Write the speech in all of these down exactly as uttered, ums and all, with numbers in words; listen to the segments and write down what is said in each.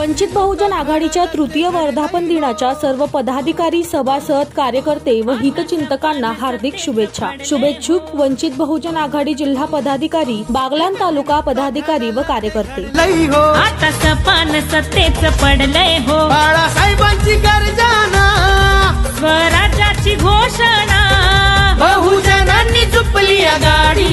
वंचित बहुजन आघाडीच्या तृतीय वर्धापन दिनाच्या सर्व पदाधिकारी, सभासद, कार्यकर्ते व हितचिंतकांना हार्दिक शुभेच्छा। शुभेच्छुक वंचित बहुजन आघाडी जिल्हा पदाधिकारी, बागलाण तालुका पदाधिकारी व कार्यकर्ते। आता सपान सत्तेच पडलंय हो, बाळासाहेबांची गर्जना, स्वराज्याची घोषणा, बहुजनांनी झुपली आघाडी।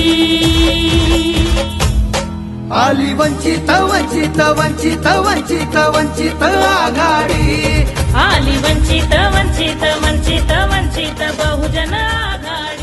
आली वंचित वंचित वंचित वंचित वंचित आघाडी, आली वंचित वंचित वंचित वंचित बहुजन आघाडी।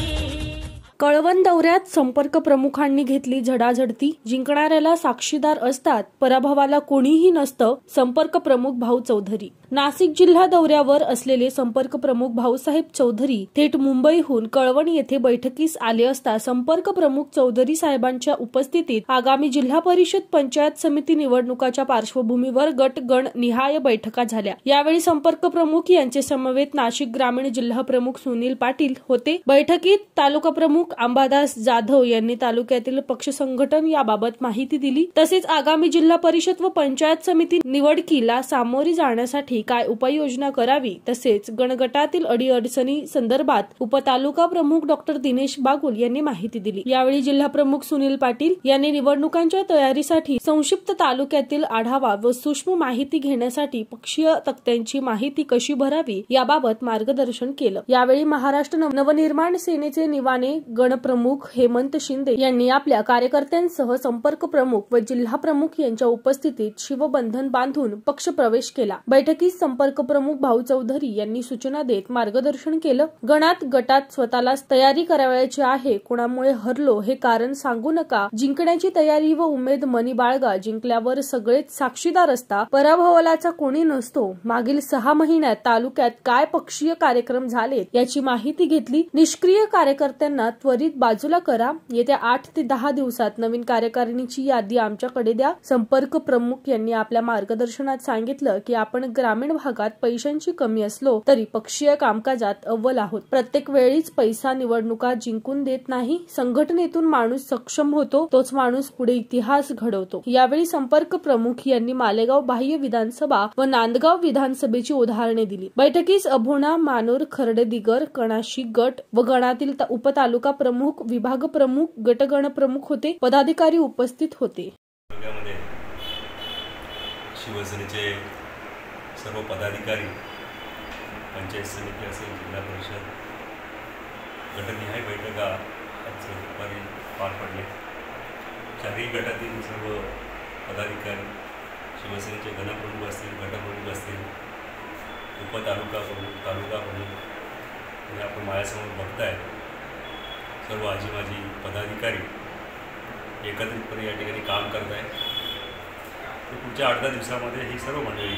कळवण दौऱ्यात संपर्क प्रमुखांनी घेतली झडाझडती। जिंकणाऱ्याला साक्षीदार असतात, पराभवाला कोणीही नसतं। संपर्क प्रमुख भाऊ चौधरी। नाशिक जिल्हा दौऱ्यावर असलेले संपर्क प्रमुख भाऊसाहेब चौधरी थेट मुंबईहून कळवण येथे बैठकीस आले असता संपर्क प्रमुख चौधरी साहेबांच्या उपस्थितीत आगामी जिल्हा परिषद पंचायत समिती निवडणुकाच्या पार्श्वभूमीवर गट गण निहाय बैठका झाल्या। यावेळी संपर्क प्रमुख यांचे समवेत नाशिक ग्रामीण जिल्हा प्रमुख सुनील पाटील होते। बैठकीत तालुका प्रमुख अंबादास जाधव यांनी तालुक्यातील पक्ष संघटन याबाबत माहिती दिली। तसेच आगामी जिल्हा परिषद व पंचायत समिती निवडणुकीला सामोरी जाण्यासाठी काय उपाययोजना करावी, तसेच गणगटातील अडीअडचणी संदर्भात उपतालुका प्रमुख डॉक्टर दिनेश बागुल यांनी माहिती दिली। यावेळी जिल्हा प्रमुख सुनील पाटील यांनी निवडणुकांच्या तयारीसाठी संक्षिप्त तालुक्यातील आढावा व सूक्ष्म माहिती घेण्यासाठी पक्षीय तक्त्यांची माहिती कशी भरावी याबाबत मार्गदर्शन केलं। यावेळी महाराष्ट्र नवनिर्माण सेनेचे निवाने गणप्रमुख हेमंत शिंदे यांनी आपल्या कार्यकर्त्यांसह संपर्क प्रमुख व जिल्हा प्रमुख यांच्या उपस्थितीत शिवबंधन बांधून पक्ष प्रवेश केला। बैठकीत संपर्क प्रमुख भाऊ चौधरी यांनी सूचना देत मार्गदर्शन केलं। गणात गटात स्वतःलाच तयारी करावयाची आहे, कोणामुळे हरलो हे कारण सांगू नका, जिंकण्याची तयारी व उमेद मनी बाळगा, जिंकल्यावर सगळेच साक्षीदार असता, पराभवालाचा कोणी नसतो। मागील सहा महिन्यात तालुक्यात काय पक्षीय कार्यक्रम झालेत याची माहिती घेतली। निष्क्रिय कार्यकर्त्यांना त्वरित बाजूला करा। येत्या आठ ते दहा दिवसात नवीन कार्यकारिणीची यादी आमच्याकडे द्या। संपर्क प्रमुख यांनी आपल्या मार्गदर्शनात सांगितलं की आपण ग्रामीण भागात पैशांची कमी असलो तरी पक्षीय कामकाजात अव्वल आहोत। प्रत्येक वेळीच पैसा निवडणुका जिंकून देत नाही, संघटनेतून माणूस सक्षम होतो, तोच माणूस पुढे इतिहास घडवतो। यावेळी संपर्क प्रमुख यांनी मालेगाव बाह्य विधानसभा व नांदगाव विधानसभेची उदाहरणे दिली। बैठकीस अभोणा, मानूर, खर्डे दिगर, कणाशी गट व गणातील उपतालुका प्रमुख, विभाग प्रमुख, गटगण प्रमुख होते। पदाधिकारी उपस्थित होते। शिवसेनेचे सर्व पदाधिकारी, पंचायत समिती असेल, जिल्हा परिषद गटनिहाय बैठका आज दुपारी पार पडले। चारही गटातील सर्व पदाधिकारी, शिवसेनेचे गणप्रमुख असतील, गटप्रमुख असतील, उपतालुका प्रमुख, तालुका प्रमुख आणि आपण माझ्यासमोर बघताय सर्व आजी माजी पदाधिकारी एकत्रितपणे या ठिकाणी काम करत आहेत। पुढच्या आठ दहा दिवसामध्ये ही सर्व मंडळी,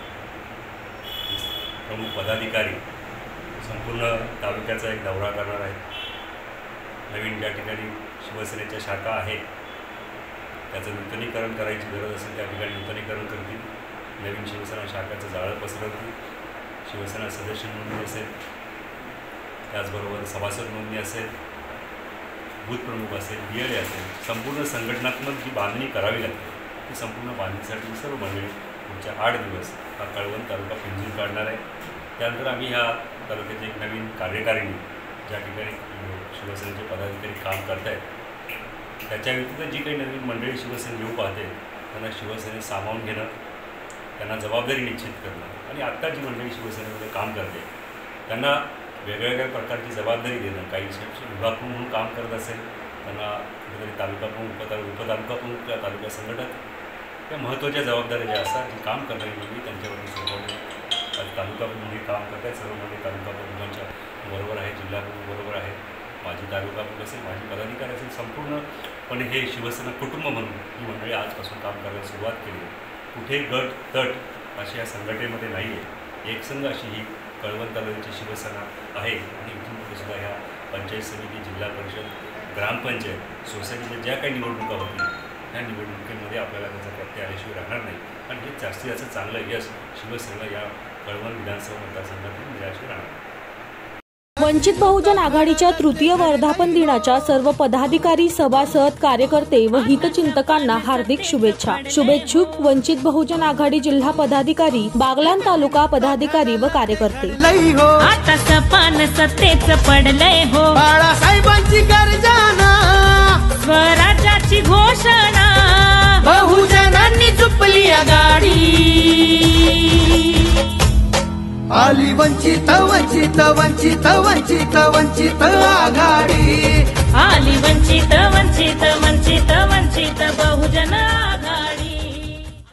प्रमुख पदाधिकारी संपूर्ण तालुक्याचा एक दौरा करणार आहेत। नवीन ज्या ठिकाणी शिवसेनेच्या शाखा आहेत त्याचं नूतनीकरण करायची गरज असेल त्या ठिकाणी नूतनीकरण करतील, नवीन शिवसेना शाखाचं जाळं पसरवतील। शिवसेना सदस्य नोंदणी असेल, त्याचबरोबर सभासद नोंदणी असेल, बूथ प्रमुख असेल, बी एल ए असेल, संपूर्ण संघटनात्मक जी बांधणी करावी लागते ती संपूर्ण बांधणीसाठी सर्व मंडळी पुढच्या आठ दिवस हा कळवण तालुका पिंजून काढणार आहे। त्यानंतर आम्ही ह्या तालुक्याची एक नवीन कार्यकारिणी, ज्या ठिकाणी शिवसेनेचे पदाधिकारी काम करत आहेत त्याच्या व्यतिरिक्त जी काही नवीन मंडळी शिवसेना येऊ पाहते त्यांना शिवसेनेत सामावून घेणं, त्यांना जबाबदारी निश्चित करणं आणि आत्ता जी मंडळी शिवसेनेमध्ये काम करते त्यांना वेगवेगळ्या प्रकारची जबाबदारी देणं। काही विभाग प्रमुख म्हणून काम करत असेल त्यांना कुठेतरी तालुका प्रमुख, उपतालु उपतालुका प्रमुख किंवा तालुका संघटक त्या महत्त्वाच्या जबाबदाऱ्या ज्या असतात जी काम करणारी मंडळी त्यांच्यावरती सोपवणे। तालुका प्रमुख काम करत आहेत, सर्व मंडळी तालुका प्रमुखांच्या बरोबर आहे, जिल्हा प्रमुख बरोबर आहे, माजी तालुका प्रमुख असेल, माजी पदाधिकारी असेल, संपूर्णपणे हे शिवसेना कुटुंब म्हणून ही मंडळी आजपासून काम करायला सुरुवात केली आहे। कुठे गट तट अशी या संघटनेमध्ये नाही आहे, एकसंघ अशी ही कळवण तालुक्याची शिवसेना आहे आणि इथून पुढे सुद्धा ह्या पंचायत समिती, जिल्हा परिषद, ग्रामपंचायत, सोसायटीच्या ज्या काही निवडणुका होतील ह्या निवडणुकीमध्ये आपल्याला त्याचा प्रत्यय आल्याशिवाय राहणार नाही आणि हे जास्तीत जास्त चांगलं यश शिवसेनेला या कळवण विधानसभा मतदारसंघातून मिळाल्याशिवाय राहणार। वंचित बहुजन आघाडीच्या तृतीय वर्धापन दिनाच्या सर्व पदाधिकारी, सभासद, कार्यकर्ते व हितचिंतकांना हार्दिक शुभेच्छा. शुभेच्छुक वंचित बहुजन आघाडी जिल्हा पदाधिकारी, बागलाण तालुका पदाधिकारी व कार्यकर्ते. लई हो आता सपान सत्तेच पडलंय हो, बाळासाहेबांची गर्जना, स्वराज्याची घोषणा, बहुजनांनी झुपली आघाडी. आली वंचित वंचित वंचित वंचित वंचित आघाडी. आली वंचित वंचित वंचित वंचित बहुजन